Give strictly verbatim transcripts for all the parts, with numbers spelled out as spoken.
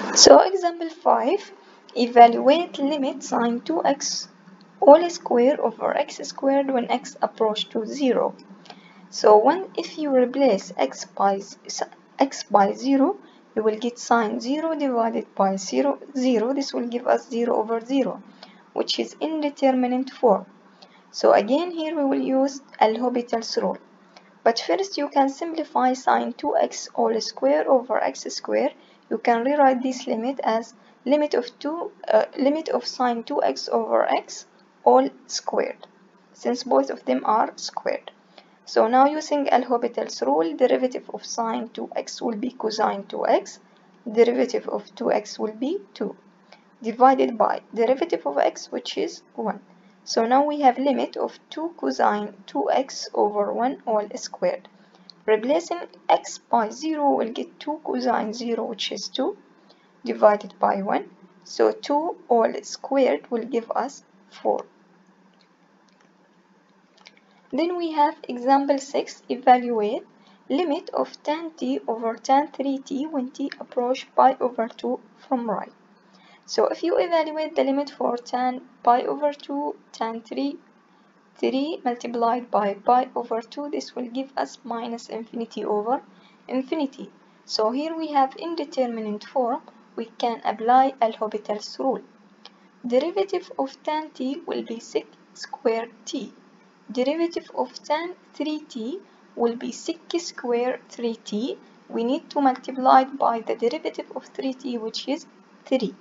So example five, evaluate limit sine two x all square over x squared when x approach to zero. So when if you replace x by x by zero, you will get sine zero divided by zero, zero. This will give us zero over zero, which is indeterminate form. So again here we will use L'Hopital's rule. But first you can simplify sine two x all square over x square. You can rewrite this limit as limit of two uh, limit of sine two x over x all squared, since both of them are squared. So now using L'Hopital's rule, derivative of sine two x will be cosine two x, derivative of two x will be two, divided by derivative of x, which is one. So now we have limit of two cosine two x over one all squared. Replacing x by zero, we'll get two cosine zero, which is two, divided by one. So two all squared will give us four. Then we have example six, evaluate limit of tan t over tan three t when t approach pi over two from right. So if you evaluate the limit for tan pi over two, tan three, three multiplied by pi over two, this will give us minus infinity over infinity. So here we have indeterminate form, we can apply L'Hopital's rule. Derivative of tan t will be sec squared t. Derivative of tan three t will be sec squared three t. We need to multiply by the derivative of three t, which is three.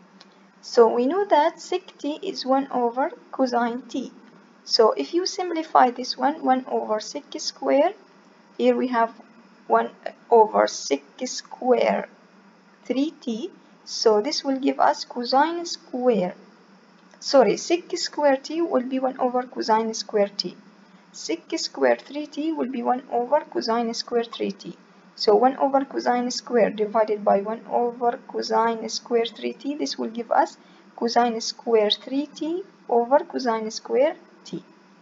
So we know that sec t is one over cosine t. So if you simplify this one, one over sec square, here we have one over sec square three t. So this will give us cosine square. Sorry, sec square t will be one over cosine square t. Sec square three t will be one over cosine square three t. So one over cosine square divided by one over cosine square three t, this will give us cosine square three t over cosine square t.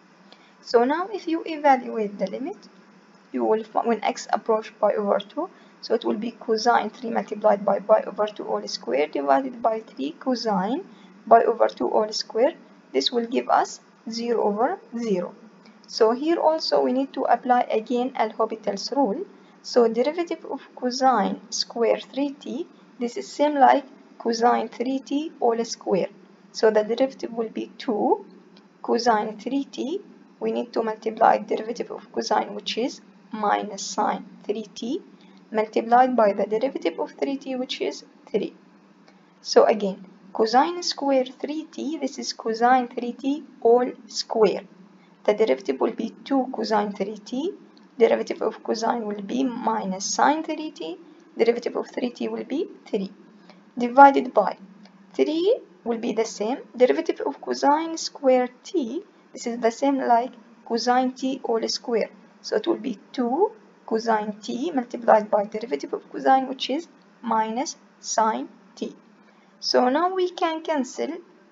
So now if you evaluate the limit, you will find when x approach pi over two, so it will be cosine three multiplied by pi over two all square divided by three cosine pi over two all square. This will give us zero over zero. So here also we need to apply again L'Hopital's rule. So derivative of cosine square three t, this is same like cosine three t all square. So the derivative will be two cosine three t. We need to multiply derivative of cosine, which is minus sine three t, multiplied by the derivative of three t, which is three. So again, cosine square three t, this is cosine three t all square. The derivative will be two cosine three t, derivative of cosine will be minus sine three t, derivative of three t will be three, divided by three will be the same, derivative of cosine square t, this is the same like cosine t all square. So it will be two cosine t multiplied by derivative of cosine, which is minus sine t. So now we can cancel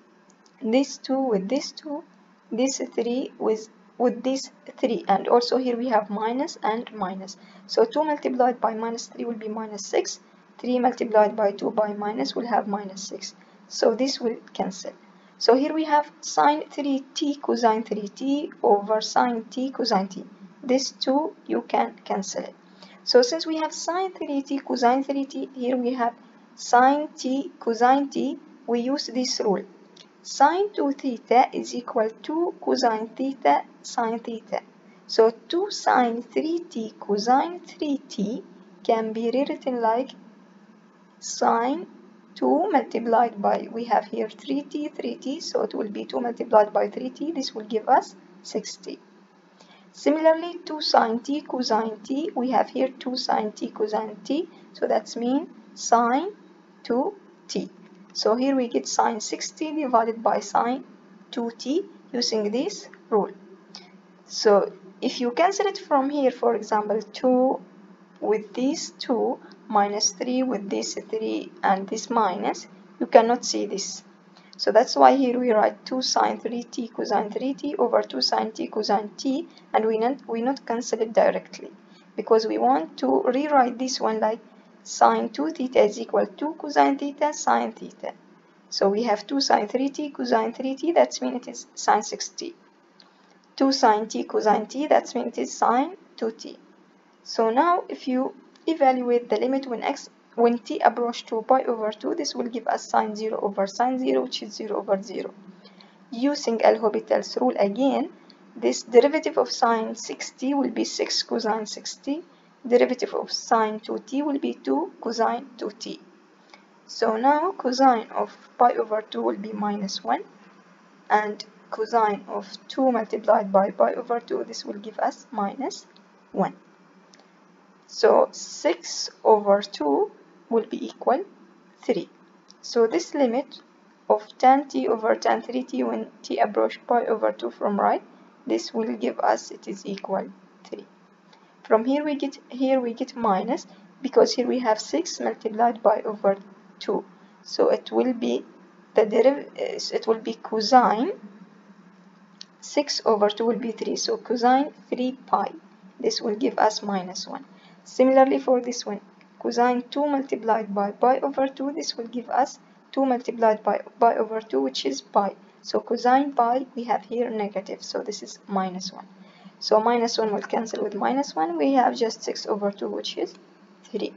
this two with this two, this three with with this three, and also here we have minus and minus. So two multiplied by minus three will be minus six, three multiplied by two by minus will have minus six. So this will cancel. So here we have sine three t cosine three t over sine t cosine t. This two you can cancel it. So since we have sine three t cosine three t, here we have sine t cosine t, we use this rule. Sine two theta is equal to cosine theta sine theta. So two sine three t cosine three t can be rewritten like sine two multiplied by, we have here three t, three t, so it will be two multiplied by three t, this will give us sixty. Similarly, two sine t cosine t, we have here two sine t cosine t, so that's mean sine two t. So here we get sine sixty divided by sine two t using this rule. So if you cancel it from here, for example, two with these two minus three with this three and this minus, you cannot see this. So that's why here we write two sine three t cosine three t over two sine t cosine t, and we not we not cancel it directly because we want to rewrite this one like sine two theta is equal to cosine theta sine theta. So we have two sine three t cosine three t, that means it is sine six t. two sine t cosine t, that means it is sine two t. So now if you evaluate the limit when x when t approach to pi over two, this will give us sine zero over sine zero, which is zero over zero. Using L'Hopital's rule again, this derivative of sine six t will be six cosine six t. Derivative of sine two t will be two cosine two t. So now cosine of pi over two will be minus one, and cosine of two multiplied by pi over two, this will give us minus one. So six over two will be equal three. So this limit of tan t over tan three t when t approach pi over two from right, this will give us it is equal three. From here we get here we get minus, because here we have six multiplied by over two. So it will be the derivative it will be cosine six over two will be three. So cosine three pi, this will give us minus one. Similarly for this one, cosine two multiplied by pi over two, this will give us two multiplied by pi over two, which is pi. So cosine pi, we have here negative, so this is minus one. So minus one will cancel with minus one, we have just six over two, which is three.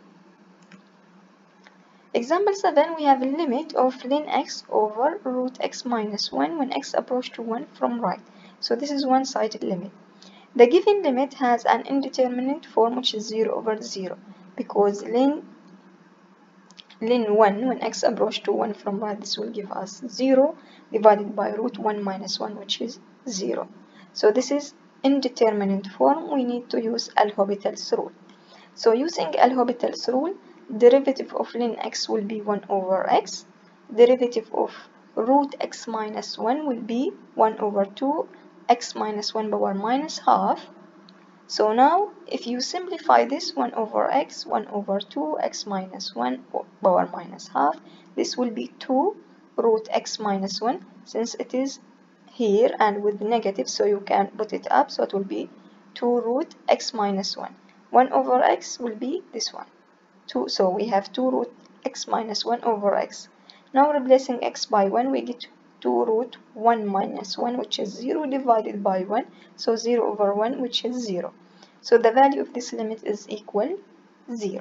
Example seven, we have a limit of ln x over root x minus one when x approach to one from right. So this is one-sided limit. The given limit has an indeterminate form, which is zero over zero, because ln ln one when x approach to one from right, this will give us zero divided by root one minus one, which is zero. So this is indeterminate form, we need to use L'Hopital's rule. So using L'Hopital's rule, derivative of ln x will be one over x, derivative of root x minus one will be one over two, x minus one power minus half. So now if you simplify this, one over x, one over two, x minus one power minus half, this will be two root x minus one, since it is here and with negative, so you can put it up, so it will be two root x minus one. one over x will be this one, two, so we have two root x minus one over x. Now replacing x by one, we get two root one minus one, which is zero divided by one, so zero over one, which is zero. So the value of this limit is equal zero.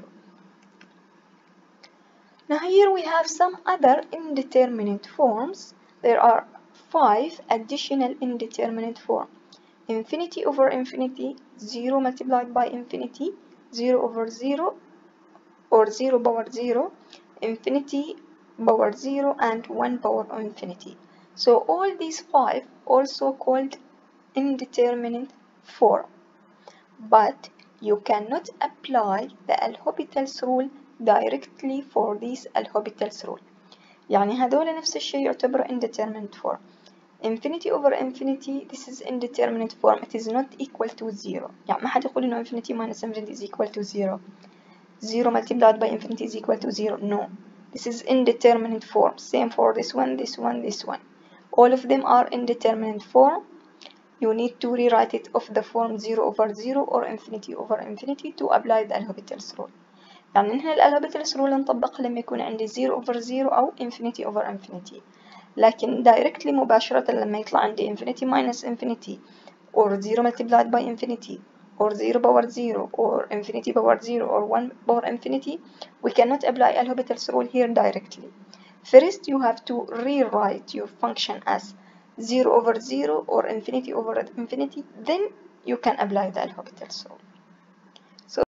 Now here we have some other indeterminate forms. There are five additional indeterminate forms. Infinity over infinity, zero multiplied by infinity, zero over zero, or zero power zero, infinity power zero, and one power infinity. So all these five also called indeterminate form, but you cannot apply the L'Hopital's rule directly for this L'Hopital's rule. يعني هذول نفس الشيء يعتبر indeterminate form. Infinity over infinity, this is indeterminate form, it is not equal to zero. يعني ما حد يقول إنه infinity minus infinity is equal to zero. zero multiplied by infinity is equal to zero. No, this is indeterminate form. Same for this one, this one, this one. All of them are indeterminate form. You need to rewrite it of the form zero over zero or infinity over infinity to apply the L'Hopital's rule. يعني نحن L'Hopital's rule نطبق لما يكون عندي zero over zero أو infinity over infinity. لكن directly مباشرة لما يطلع عندي infinity minus infinity or zero multiplied by infinity or zero power zero or infinity power zero or one power infinity, we cannot apply L'Hopital's rule here directly. First, you have to rewrite your function as zero over zero or infinity over infinity, then you can apply the L'Hopital's rule.